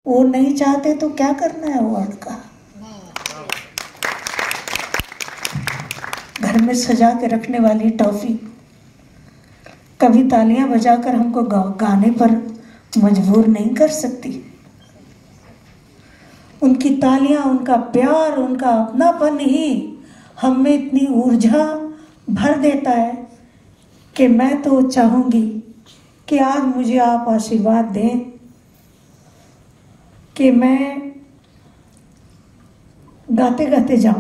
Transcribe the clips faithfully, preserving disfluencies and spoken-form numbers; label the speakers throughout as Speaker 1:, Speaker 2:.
Speaker 1: वो नहीं चाहते तो क्या करना है अवार्ड का? घर में सजा के रखने वाली टॉफी कभी तालियां बजाकर हमको गा, गाने पर मजबूर नहीं कर सकती। उनकी तालियां, उनका प्यार, उनका अपनापन ही हम में इतनी ऊर्जा भर देता है कि मैं तो चाहूंगी कि आज मुझे आप आशीर्वाद दें कि मैं गाते गाते जाऊं।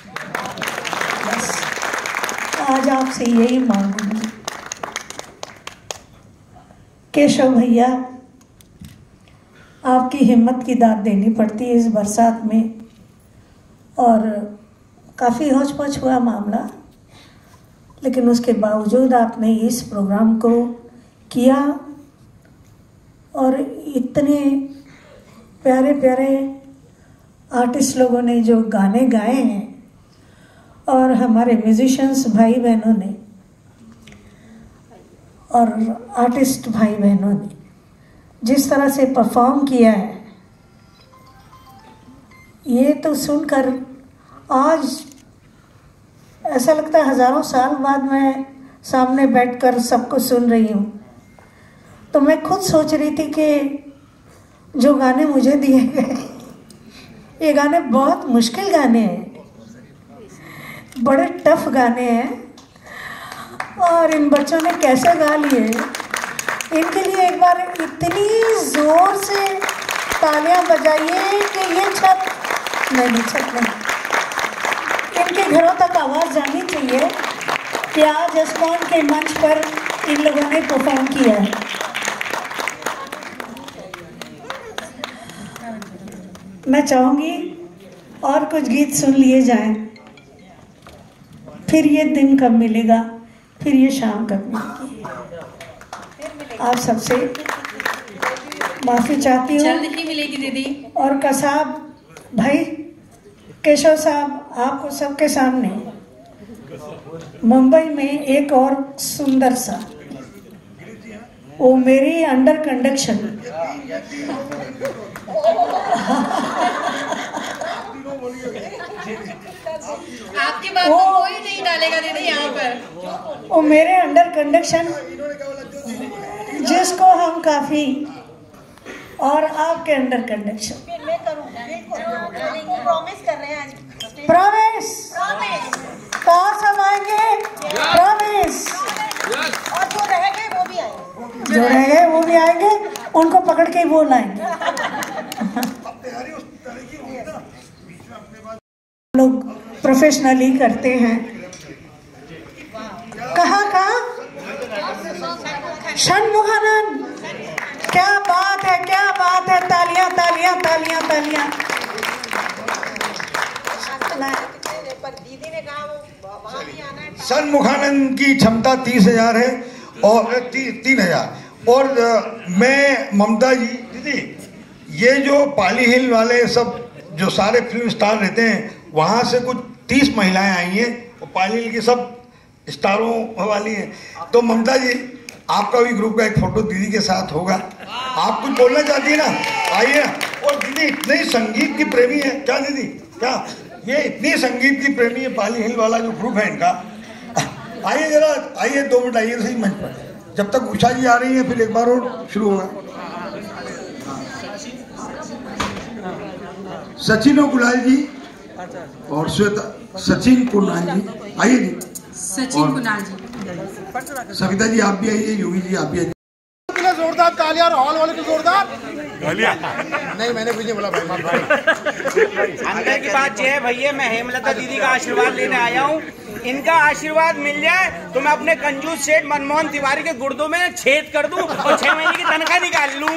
Speaker 1: बस आज आपसे यही मांगूंगी। केशव भैया, आपकी हिम्मत की दाद देनी पड़ती है इस बरसात में, और काफ़ी होच पोच हुआ मामला, लेकिन उसके बावजूद आपने इस प्रोग्राम को किया और इतने प्यारे प्यारे आर्टिस्ट लोगों ने जो गाने गाए हैं और हमारे म्यूजिशियंस भाई बहनों ने और आर्टिस्ट भाई बहनों ने जिस तरह से परफॉर्म किया है, ये तो सुनकर आज ऐसा लगता है हजारों साल बाद मैं सामने बैठकर सबको सुन रही हूँ। तो मैं खुद सोच रही थी कि जो गाने मुझे दिए गए, ये गाने बहुत मुश्किल गाने हैं, बड़े टफ गाने हैं, और इन बच्चों ने कैसे गा लिए। इनके लिए एक बार इतनी जोर से तालियां बजाइए कि ये छत नहीं नहीं छत नहीं इनके घरों तक आवाज़ जानी चाहिए कि आज एस्कॉन के मंच पर इन लोगों ने परफॉर्म किया है। मैं चाहूंगी और कुछ गीत सुन लिए जाएं, फिर ये दिन कब मिलेगा, फिर ये शाम कब मिलेगी। आप सबसे माफ़ी चाहती हूँ।
Speaker 2: जल्द ही मिलेगी दीदी।
Speaker 1: और कसाब भाई, केशव साहब, आपको सबके सामने मुंबई में एक और सुंदर सा, वो मेरी अंडर कंडक्शन
Speaker 2: आपकी बात तो कोई नहीं डालेगा दीदी यहाँ पर।
Speaker 1: वो मेरे अंडर कंडक्शन जिसको हम काफी, और आपके अंडर कंडक्शन।
Speaker 3: प्रॉमिस कर रहे हैं।
Speaker 1: प्रॉमिस कहाँ सब आएंगे? प्रॉमिस।
Speaker 3: और जो रह गए वो भी आएंगे।
Speaker 1: जो रह गए वो भी आएंगे, उनको पकड़ के वो लाएंगे। लोग प्रोफेशनली करते हैं। कहाँ कहाँ? षणमुखानंद, क्या बात है, क्या बात है। तालियां तालियां तालियां तालियां।
Speaker 3: दीदी ने कहा वो वहाँ भी आना है।
Speaker 4: षणमुखानंद की क्षमता तीस हजार है और ती, तीन हजार और मैं ममता जी, दीदी ये जो पाली हिल वाले सब जो सारे फिल्म स्टार रहते हैं, वहाँ से कुछ तीस महिलाएं आई हैं और पाली हिल की सब स्टारों वाली हैं। तो ममता जी, आपका भी ग्रुप का एक फोटो दीदी के साथ होगा। आप कुछ बोलना चाहती है ना? आइए। और दीदी इतने संगीत की प्रेमी है क्या दीदी? क्या ये इतनी संगीत की प्रेमी है? पाली हिल वाला जो ग्रुप है इनका, आइए जरा, आइए दो मिनट आइए सही मंच पर। जब तक उषा जी आ रही है फिर एक बार और शुरू होगा। सचिन और गुलाल जी और श्वेता, सचिन कुणाल जी आइए जी।
Speaker 2: सचिन कुणाल जी,
Speaker 4: सविता जी आप भी आइए, योगी जी आप भी आइए।
Speaker 5: जोरदार तालियां और हॉल वाले की जोरदार तालियां। नहीं, मैंने कुछ नहीं बोला भाई। भाई
Speaker 6: अंदर की बात यह है भैया, मैं हेमलता दीदी का आशीर्वाद लेने आया हूँ। इनका आशीर्वाद मिल जाए तो मैं अपने कंजूस सेठ मनमोहन तिवारी के गुर्दों में छेद कर दूं और छह महीने की तनख्वाह निकाल लूं।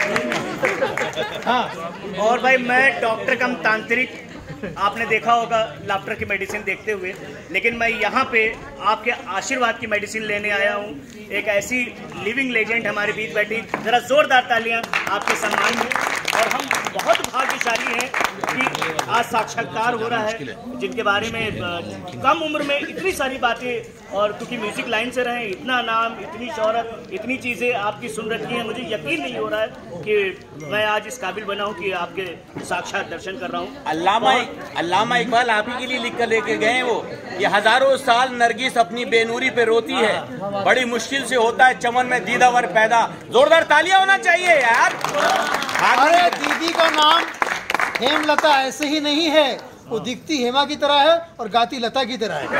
Speaker 6: हाँ, और भाई मैं डॉक्टर कम तांत्रिक, आपने देखा होगा लाफ्टर की मेडिसिन देखते हुए, लेकिन मैं यहाँ पे आपके आशीर्वाद की मेडिसिन लेने आया हूँ। एक ऐसी लिविंग लेजेंड हमारे बीच बैठी, जरा जोरदार तालियां आपके सम्मान में।
Speaker 7: और हम बहुत भाग्यशाली हैं कि आज साक्षात्कार हो रहा है, जिनके बारे में कम उम्र में इतनी सारी बातें, और क्योंकि म्यूजिक लाइन से रहे, इतना नाम, इतनी शोहरत, इतनी चीज़ें आपकी सुन रखी हैं, मुझे यकीन नहीं हो रहा है कि मैं आज इस काबिल बना हूँ कि आपके साक्षात दर्शन कर रहा हूँ।
Speaker 6: अल्लामा अल्लामा इकबाल आप ही के लिए लिख कर लेके गए हैं वो, ये हजारों साल नरगिस अपनी बेनूरी पे रोती है, बड़ी मुश्किल से होता है चमन में दीदावर पैदा। जोरदार तालियां होना चाहिए यार।
Speaker 5: अरे दीदी का नाम हेमलता ऐसे ही नहीं है, वो दिखती हेमा की तरह है और गाती लता की तरह है।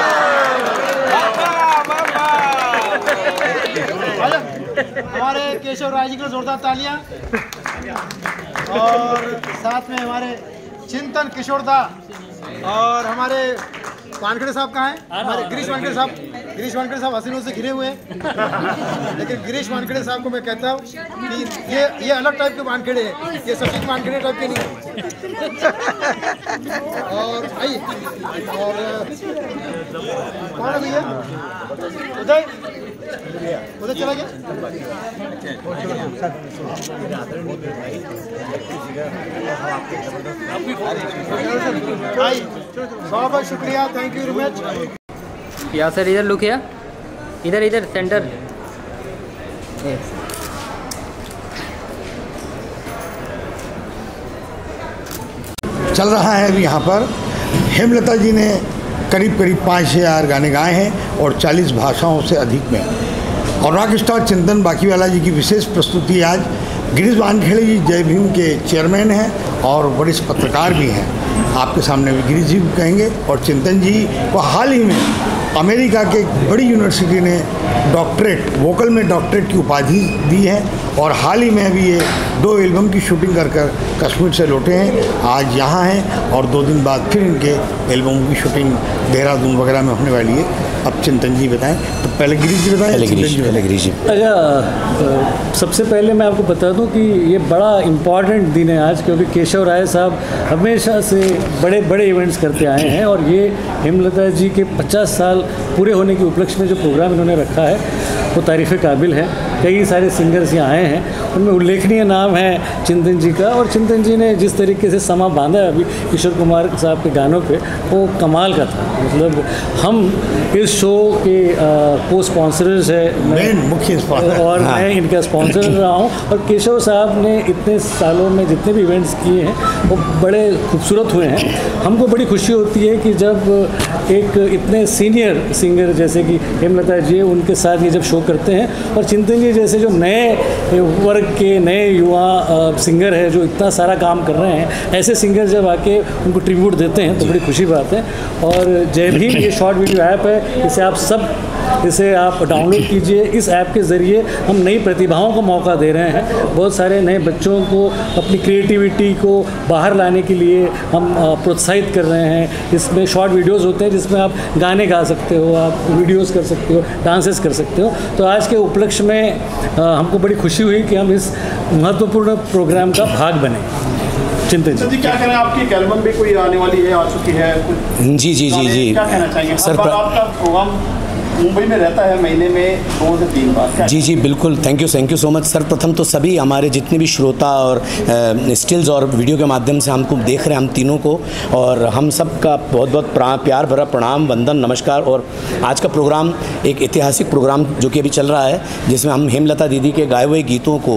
Speaker 5: हमारे केशव राय जी को जोरदार तालियां, और साथ में हमारे चिंतन किशोर दा, और हमारे वानखेड़े साहब कहाँ हैं? हमारे गिरीश वानखेड़े साहब। गिरीश वानखेड़े साहब हसीनों से घिरे हुए हैं, लेकिन गिरीश वानखेड़े साहब को मैं कहता हूँ कि ये ये अलग टाइप के वानखेड़े हैं, ये सचिन वानखेड़े टाइप के नहीं। और आइए, और कौन है भैया? उदय उदय चला गया? बहुत बहुत शुक्रिया, थैंक यू वेरी मच।
Speaker 8: या सर इधर लुक किया, इधर इधर सेंटर।
Speaker 4: चल रहा है अभी यहाँ पर। हेमलता जी ने करीब करीब पाँच हजार गाने गाए हैं और चालीस भाषाओं से अधिक में। और रॉक स्टार चिंतन बाकीवाला जी की विशेष प्रस्तुति आज गिरीश वानखेड़े जी जय भीम के चेयरमैन हैं और वरिष्ठ पत्रकार भी हैं। आपके सामने भी गिरीश जी कहेंगे, और चिंतन जी को हाल ही में अमेरिका के एक बड़ी यूनिवर्सिटी ने डॉक्टरेट, वोकल में डॉक्टरेट की उपाधि दी है, और हाल ही में अभी ये दो एल्बम की शूटिंग कर कर कश्मीर से लौटे हैं, आज यहाँ हैं, और दो दिन बाद फिर इनके एल्बम की शूटिंग देहरादून वगैरह में होने वाली है। अब चिंतन जी बताएं, तो पहले गिरीश जी बताएं।
Speaker 9: पहले गिरीश जी पहले गिरीश जी
Speaker 10: अच्छा, सबसे पहले मैं आपको बता दूं कि ये बड़ा इम्पॉर्टेंट दिन है आज, क्योंकि केशव राय साहब हमेशा से बड़े बड़े इवेंट्स करते आए हैं, और ये हेमलता जी के पचास साल पूरे होने के उपलक्ष्य में जो प्रोग्राम इन्होंने रखा है वो तारीफ़ काबिल है। कई सारे सिंगर्स यहाँ आए हैं, उनमें उल्लेखनीय नाम है चिंतन जी का, और चिंतन जी ने जिस तरीके से समा बांधा है अभी किशोर कुमार साहब के गानों पे, वो कमाल का था। मतलब हम इस शो के को स्पॉन्सर्स है,
Speaker 4: मुख्य
Speaker 10: और हाँ। मैं इनका स्पॉन्सर रहा हूँ, और केशव साहब ने इतने सालों में जितने भी इवेंट्स किए हैं वो बड़े खूबसूरत हुए हैं। हमको बड़ी खुशी होती है कि जब एक इतने सीनियर सिंगर जैसे कि हेमलता जी उनके साथ ये जब शो करते हैं, और चिंतन जी जैसे जो नए वर्ग के नए युवा सिंगर है जो इतना सारा काम कर रहे हैं, ऐसे सिंगर जब आके उनको ट्रिब्यूट देते हैं तो बड़ी खुशी बात है। और जय भीम ये शॉर्ट वीडियो ऐप है, इसे आप सब इसे आप डाउनलोड कीजिए। इस ऐप के ज़रिए हम नई प्रतिभाओं को मौका दे रहे हैं, बहुत सारे नए बच्चों को अपनी क्रिएटिविटी को बाहर लाने के लिए हम प्रोत्साहित कर रहे हैं। इसमें शॉर्ट वीडियोस होते हैं जिसमें आप गाने गा सकते हो, आप वीडियोस कर सकते हो, डांसेस कर सकते हो। तो आज के उपलक्ष्य में हमको बड़ी खुशी हुई कि हम इस महत्वपूर्ण प्रोग्राम का भाग बने। चिंतन
Speaker 11: जी क्या कहना है, आपकी एल्बम भी कोई आने वाली है, आ चुकी है?
Speaker 9: जी जी जी जी
Speaker 11: क्या कहना चाहिए?
Speaker 9: सर
Speaker 11: आपका प्रोग्राम मुंबई में रहता है महीने में दो से तीन बार।
Speaker 9: जी जी बिल्कुल, thank you thank you so much. सर्वप्रथम तो सभी हमारे जितने भी श्रोता और स्टिल्स और वीडियो के माध्यम से हमको देख रहे हैं, हम तीनों को, और हम सब का बहुत बहुत प्यार भरा प्रणाम, वंदन, नमस्कार। और आज का प्रोग्राम एक ऐतिहासिक प्रोग्राम जो कि अभी चल रहा है, जिसमें हम हेमलता दीदी के गाए हुए गीतों को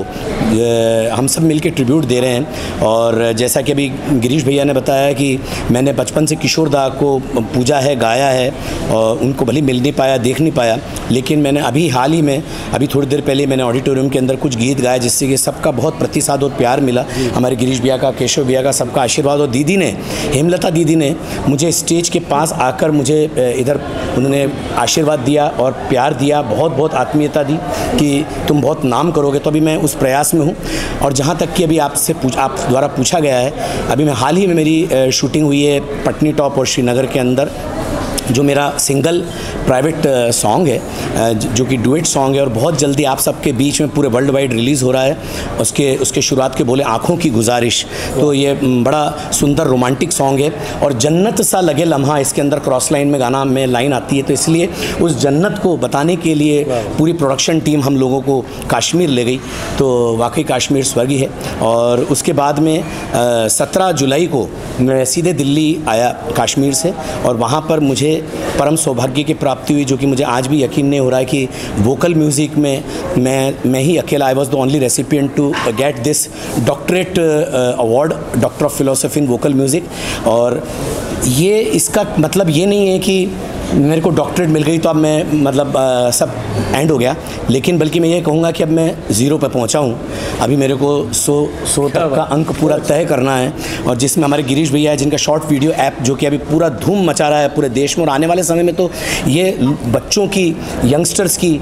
Speaker 9: हम सब मिलकर ट्रिब्यूट दे रहे हैं। और जैसा कि अभी गिरीश भैया ने बताया कि मैंने बचपन से किशोर दा को पूजा है, गाया है, और उनको भले मिल नहीं पाया, देख नहीं पाया, लेकिन मैंने अभी हाल ही में अभी थोड़ी देर पहले मैंने ऑडिटोरियम के अंदर कुछ गीत गाए, जिससे कि सबका बहुत प्रतिसाद और प्यार मिला। हमारे गिरीश भैया का, केशव भैया का, सबका आशीर्वाद। और दीदी ने, हेमलता दीदी ने मुझे स्टेज के पास आकर मुझे इधर उन्होंने आशीर्वाद दिया और प्यार दिया, बहुत बहुत आत्मीयता दी कि तुम बहुत नाम करोगे। तो अभी मैं उस प्रयास में हूँ। और जहाँ तक कि अभी आपसे पूछ आप द्वारा पूछा गया है, अभी मैं हाल ही में मेरी शूटिंग हुई है पटनी टॉप और श्रीनगर के अंदर, जो मेरा सिंगल प्राइवेट सॉन्ग है, जो कि डुएट सॉन्ग है और बहुत जल्दी आप सबके बीच में पूरे वर्ल्ड वाइड रिलीज़ हो रहा है। उसके उसके शुरुआत के बोले आँखों की गुजारिश, तो ये बड़ा सुंदर रोमांटिक सॉन्ग है और जन्नत सा लगे लम्हा इसके अंदर क्रॉस लाइन में गाना में लाइन आती है। तो इसलिए उस जन्नत को बताने के लिए पूरी प्रोडक्शन टीम हम लोगों को कश्मीर ले गई, तो वाकई कश्मीर स्वर्ग है। और उसके बाद में सत्रह जुलाई को मैं सीधे दिल्ली आया कश्मीर से और वहाँ पर मुझे परम सौभाग्य की प्राप्ति हुई, जो कि मुझे आज भी यकीन नहीं हो रहा है कि वोकल म्यूज़िक में मैं मैं ही अकेला, I was the only recipient to get this doctorate award, doctor of philosophy in vocal music. और ये इसका मतलब ये नहीं है कि मेरे को डॉक्टरेट मिल गई तो अब मैं मतलब आ, सब एंड हो गया, लेकिन बल्कि मैं ये कहूँगा कि अब मैं ज़ीरो पे पहुँचा हूँ। अभी मेरे को सौ सौ तक का अंक पूरा तय करना है, और जिसमें हमारे गिरीश भैया है जिनका शॉर्ट वीडियो ऐप जो कि अभी पूरा धूम मचा रहा है पूरे देश में, और आने वाले समय में तो ये बच्चों की, यंगस्टर्स की,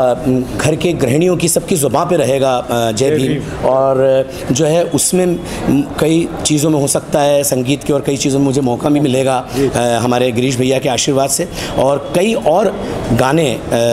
Speaker 9: घर के गृहिणियों की, सबकी ज़ुबान पे रहेगा जय भीम। और जो है उसमें कई चीज़ों में हो सकता है संगीत के और कई चीज़ों में मुझे मौका भी मिलेगा हमारे गिरीश भैया के आशीर्वाद से, और कई और गाने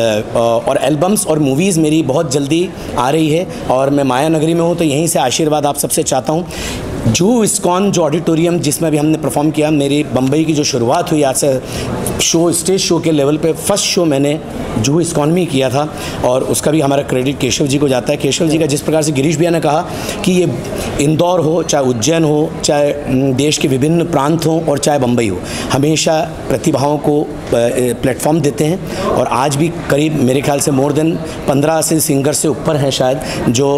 Speaker 9: और एल्बम्स और मूवीज़ मेरी बहुत जल्दी आ रही है। और मैं माया नगरी में हूँ तो यहीं से आशीर्वाद आप सबसे चाहता हूँ। जूहू इस्कॉन जो ऑडिटोरियम जिसमें अभी हमने परफॉर्म किया, मेरी बम्बई की जो शुरुआत हुई आज से शो, स्टेज शो के लेवल पे फर्स्ट शो मैंने जूहू इस्कॉन में किया था, और उसका भी हमारा क्रेडिट केशव जी को जाता है। केशव जी का जिस प्रकार से गिरीश भैया ने कहा कि ये इंदौर हो, चाहे उज्जैन हो, चाहे देश के विभिन्न प्रांत हों और चाहे बम्बई हो, हमेशा प्रतिभाओं को प्लेटफॉर्म देते हैं। और आज भी करीब मेरे ख्याल से मोर देन पंद्रह से सिंगर से ऊपर हैं शायद जो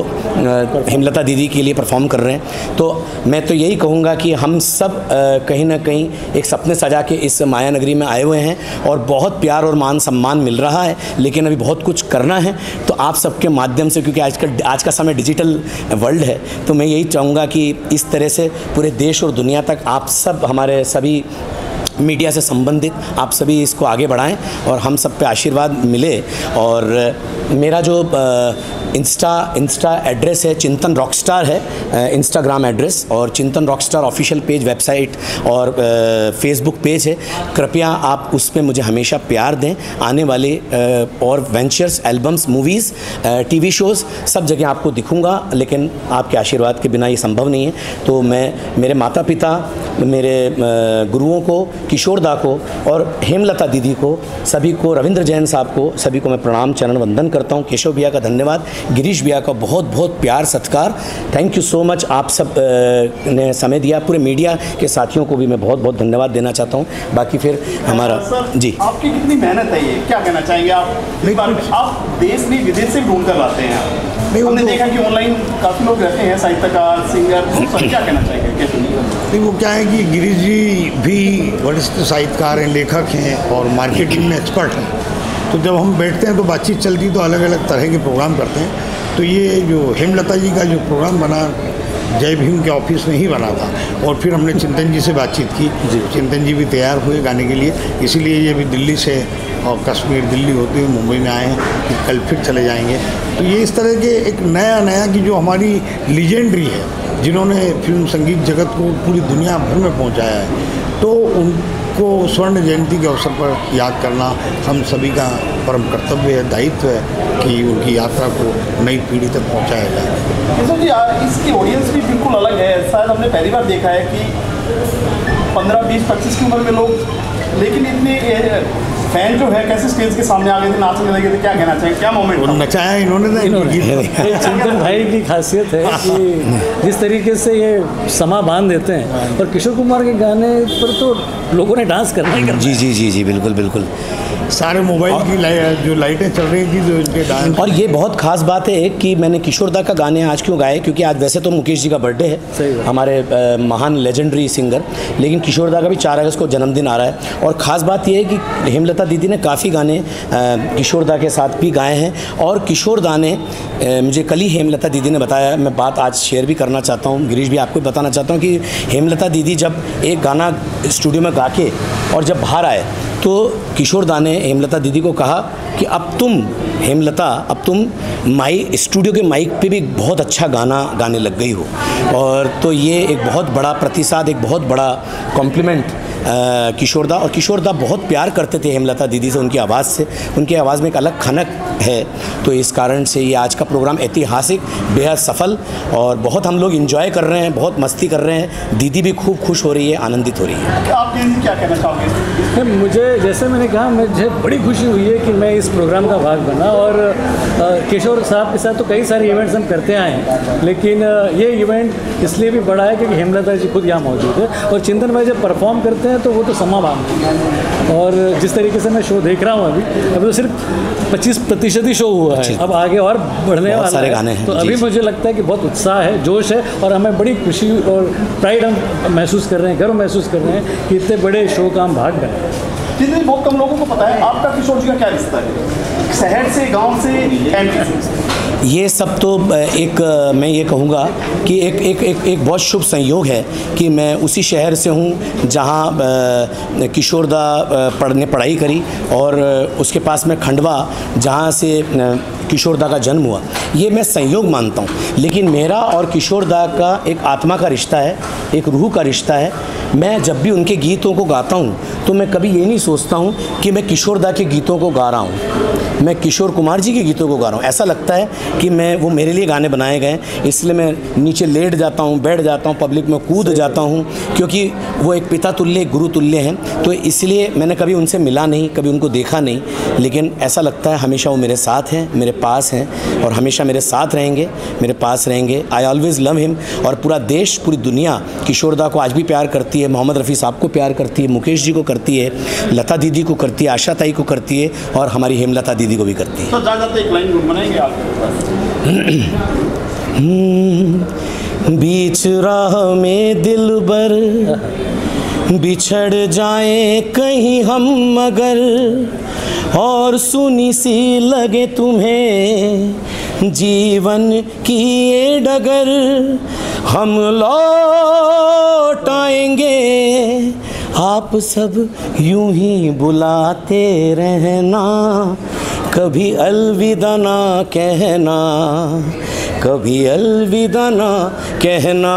Speaker 9: हेमलता दीदी के लिए परफॉर्म कर रहे हैं। तो मैं तो यही कहूँगा कि हम सब कहीं ना कहीं एक सपने सजा के इस माया नगरी में आए हुए हैं और बहुत प्यार और मान सम्मान मिल रहा है, लेकिन अभी बहुत कुछ करना है। तो आप सबके माध्यम से, क्योंकि आज का आज का समय डिजिटल वर्ल्ड है, तो मैं यही चाहूँगा कि इस तरह से पूरे देश और दुनिया तक आप सब, हमारे सभी मीडिया से संबंधित आप सभी इसको आगे बढ़ाएं और हम सब पे आशीर्वाद मिले। और मेरा जो इंस्टा इंस्टा एड्रेस है चिंतन रॉकस्टार है, इंस्टाग्राम एड्रेस, और Chintan rockstar official page, website और फेसबुक पेज है। कृपया आप उस पर मुझे हमेशा प्यार दें। आने वाले और ventures, albums, movies, TV shows सब जगह आपको दिखूंगा, लेकिन आपके आशीर्वाद के बिना ये संभव नहीं है। तो मैं मेरे माता पिता, मेरे गुरुओं को, किशोर दा को और हेमलता दीदी को, सभी को, रविंद्र जैन साहब को, सभी को मैं प्रणाम, चरण वंदन करता हूँ। केशव भैया का धन्यवाद, गिरीश भैया का बहुत बहुत प्यार सत्कार, थैंक यू सो मच। आप सब ने समय दिया, पूरे मीडिया के साथियों को भी मैं बहुत बहुत धन्यवाद देना चाहता हूँ। बाकी फिर हमारा जी,
Speaker 11: आपकी कितनी मेहनत है, ये क्या कहना चाहेंगे आप? आप देश नहीं विदेश से ढूंढ कर लाते हैं। हमने देखा कि ऑनलाइन काफ़ी लोग रहते हैं, साहित्यकार, सिंगर, क्या कहना चाहेंगे? कैसे
Speaker 4: नहीं, वो क्या है कि गिरीश जी भी वरिष्ठ साहित्यकार हैं, लेखक हैं और मार्केटिंग में एक्सपर्ट हैं। तो जब हम बैठते हैं तो बातचीत चलती, तो अलग अलग तरह के प्रोग्राम करते हैं। तो ये जो हेमलता जी का जो प्रोग्राम बना जय भीम के ऑफिस में ही बना था, और फिर हमने चिंतन जी से बातचीत की, चिंतन जी भी तैयार हुए गाने के लिए, इसीलिए ये भी दिल्ली से और कश्मीर, दिल्ली होते हुए मुंबई में आए हैं कि कल फिर चले जाएंगे। तो ये इस तरह के एक नया नया कि जो हमारी लीजेंडरी है, जिन्होंने फिल्म संगीत जगत को पूरी दुनिया भर में पहुंचाया है, तो उनको स्वर्ण जयंती के अवसर पर याद करना हम सभी का परम कर्तव्य है, दायित्व है कि उनकी यात्रा को नई पीढ़ी तक पहुंचाया जाए।
Speaker 11: केशव जी, इसकी ऑडियंस भी बिल्कुल अलग है। शायद हमने पहली बार देखा है कि पंद्रह बीस पच्चीस की उम्र में लोग, लेकिन इतने फैन जो है कैसे स्टेज के सामने आ गए थे, नाचने लगे थे, क्या कहना चाहिए, क्या मोमेंट
Speaker 4: नचाया इन्होंने ना?
Speaker 10: चिंतन भाई की खासियत है कि जिस तरीके से ये समा बांध देते हैं, और किशोर कुमार के गाने पर तो लोगों ने डांस करना ही करना।
Speaker 9: जी जी जी जी बिल्कुल बिल्कुल।
Speaker 4: सारे मोबाइल की लाइट, जो लाइटें चल रही थी, जो इनके डांस।
Speaker 9: और ये बहुत खास बात है एक कि मैंने किशोर दा का गाने आज क्यों गाए, क्योंकि आज वैसे तो मुकेश जी का बर्थडे है, हमारे आ, महान लेजेंडरी सिंगर, लेकिन किशोर दा का भी चार अगस्त को जन्मदिन आ रहा है। और ख़ास बात ये है कि हेमलता दीदी ने काफ़ी गाने किशोर दा के साथ भी गाए हैं, और किशोर दा ने मुझे कल ही हेमलता दीदी ने बताया, मैं बात आज शेयर भी करना चाहता हूँ, गिरीश भी आपको बताना चाहता हूँ कि हेमलता दीदी जब एक गाना स्टूडियो में गा के और जब बाहर आए, तो किशोर दा ने हेमलता दीदी को कहा कि अब तुम हेमलता, अब तुम माइक, स्टूडियो के माइक पे भी बहुत अच्छा गाना गाने लग गई हो। और तो ये एक बहुत बड़ा प्रतिसाद, एक बहुत बड़ा कॉम्प्लीमेंट किशोरदा, और किशोरदा बहुत प्यार करते थे हेमलता दीदी से, उनकी आवाज़ से। उनकी आवाज़ में एक अलग खनक है, तो इस कारण से ये आज का प्रोग्राम ऐतिहासिक, बेहद सफल, और बहुत हम लोग इंजॉय कर रहे हैं, बहुत मस्ती कर रहे हैं। दीदी भी खूब खुश हो रही है, आनंदित हो रही है।
Speaker 11: आप क्या कहना चाहोगे?
Speaker 10: मुझे, जैसे मैंने कहा, मुझे बड़ी खुशी हुई है कि मैं इस प्रोग्राम का भाग बना, और किशोर साहब के साथ तो कई सारे इवेंट्स हम करते आए हैं, लेकिन ये इवेंट इसलिए भी बड़ा है क्योंकि हेमलता जी खुद यहाँ मौजूद है, और चिंतन भाई जब परफॉर्म करते हैं तो वो तो समा बांधते हैं। और जिस तरीके से मैं शो देख रहा हूँ अभी, अभी तो सिर्फ पच्चीस प्रतिशत ही शो हुआ है, अब आगे और बढ़ने वाला
Speaker 9: सारे
Speaker 10: है।
Speaker 9: गाने हैं।
Speaker 10: तो अभी मुझे लगता है कि बहुत उत्साह है, जोश है, और हमें बड़ी खुशी और प्राइड हम महसूस कर रहे हैं, गर्व महसूस कर रहे हैं कि इतने बड़े शो का हम भाग बने।
Speaker 11: जितने बहुत कम लोगों को पता है आपका किशोर जी का क्या रिश्ता है, शहर से, गांव से, एमपी से?
Speaker 9: ये सब तो एक, मैं ये कहूँगा कि एक एक एक एक बहुत शुभ संयोग है कि मैं उसी शहर से हूँ जहाँ किशोरदा पढ़ने पढ़ाई करी, और उसके पास में खंडवा जहाँ से किशोरदा का जन्म हुआ। ये मैं संयोग मानता हूँ, लेकिन मेरा और किशोरदा का एक आत्मा का रिश्ता है, एक रूह का रिश्ता है। मैं जब भी उनके गीतों को गाता हूँ तो मैं कभी ये नहीं सोचता हूँ कि मैं किशोरदा के गीतों को गा रहा हूँ, मैं किशोर कुमार जी के गीतों को गा रहा हूँ। ऐसा लगता है कि मैं, वो मेरे लिए गाने बनाए गए, इसलिए मैं नीचे लेट जाता हूँ, बैठ जाता हूँ, पब्लिक में कूद जाता हूँ, क्योंकि वो एक पिता तुल्य, गुरु तुल्य हैं। तो इसलिए मैंने कभी उनसे मिला नहीं, कभी उनको देखा नहीं, लेकिन ऐसा लगता है हमेशा वो मेरे साथ हैं, मेरे पास हैं, और हमेशा मेरे साथ रहेंगे, मेरे पास रहेंगे। I always love him. और पूरा देश, पूरी दुनिया किशोरदा को आज भी प्यार करती है, मोहम्मद रफ़ी साहब को प्यार करती है, मुकेश जी को करती है, लता दीदी को करती है, आशा ताई को करती है, और हमारी हेमलता दीदी को भी करती है।
Speaker 11: तो जाते एक लाइन गुनगुनाएंगे आप?
Speaker 9: बीच राह में दिलबर बिछड़ जाए कहीं हम मगर, और सुनी सी लगे तुम्हें जीवन की ये डगर, हम लौट आएंगे आप सब यूं ही बुलाते रहना, कभी अलविदा ना कहना, कभी अलविदा ना कहना,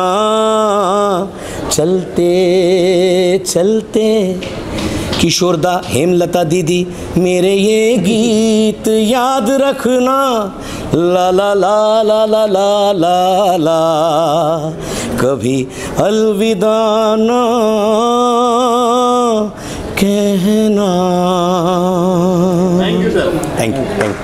Speaker 9: चलते चलते। किशोरदा, हेमलता दीदी, मेरे ये गीत याद रखना, ला ला ला ला ला ला ला ला, कभी अलविदा ना कहना।
Speaker 11: Thank you sir.
Speaker 9: Thank you, thank you.